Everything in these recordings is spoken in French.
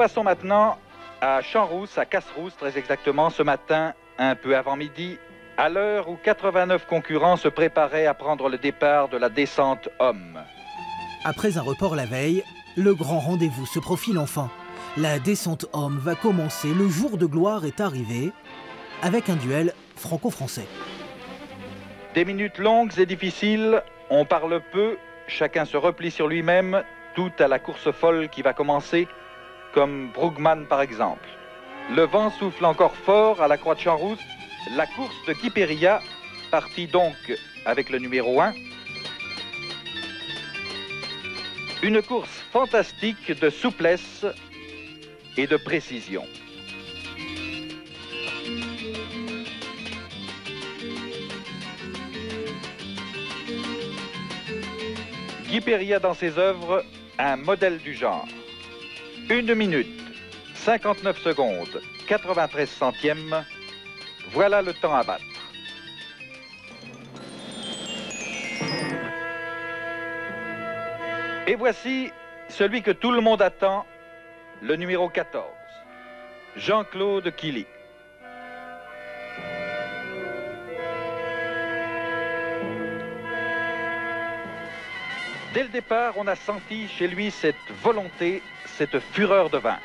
passons maintenant à Champs-Rousse, à Casserousse très exactement, ce matin, un peu avant midi, à l'heure où 89 concurrents se préparaient à prendre le départ de la descente homme. Après un report la veille, le grand rendez-vous se profile enfin. La descente homme va commencer, le jour de gloire est arrivé, avec un duel franco-français. Des minutes longues et difficiles, on parle peu, chacun se replie sur lui-même, tout à la course folle qui va commencer, comme Brugman par exemple. Le vent souffle encore fort à la Croix de Champs-Rousse. La course de Guy Périllat, partie donc avec le numéro 1. Une course fantastique de souplesse et de précision. Guy Périllat dans ses œuvres, un modèle du genre. 1 minute, 59 secondes, 93 centièmes, voilà le temps à battre. Et voici celui que tout le monde attend, le numéro 14, Jean-Claude Killy. Dès le départ, on a senti chez lui cette volonté, cette fureur de vaincre.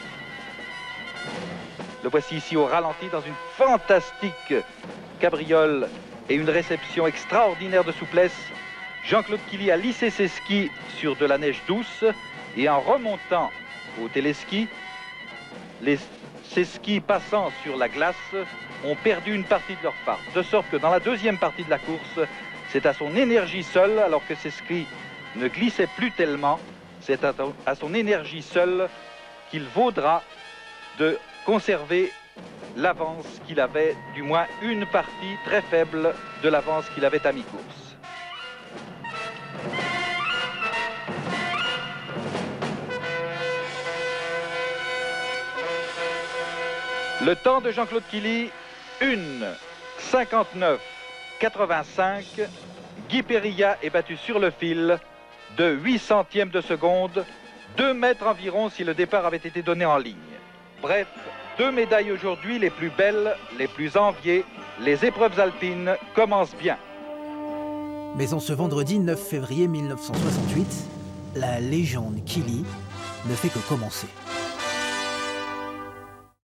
Le voici ici au ralenti dans une fantastique cabriole et une réception extraordinaire de souplesse. Jean-Claude Killy a lissé ses skis sur de la neige douce et en remontant au téléski, ses skis passant sur la glace ont perdu une partie de leur farce. De sorte que dans la deuxième partie de la course, c'est à son énergie seule, alors que ses skis ne glissaient plus tellement, c'est à son énergie seule qu'il vaudra de conserver l'avance qu'il avait, du moins une partie très faible de l'avance qu'il avait à mi-course. Le temps de Jean-Claude Killy, 1:59,85. Guy Périllat est battu sur le fil de 8 centièmes de seconde, 2 mètres environ si le départ avait été donné en ligne. Bref, 2 médailles aujourd'hui, les plus belles, les plus enviées. Les épreuves alpines commencent bien. Mais en ce vendredi 9 février 1968, la légende Killy ne fait que commencer.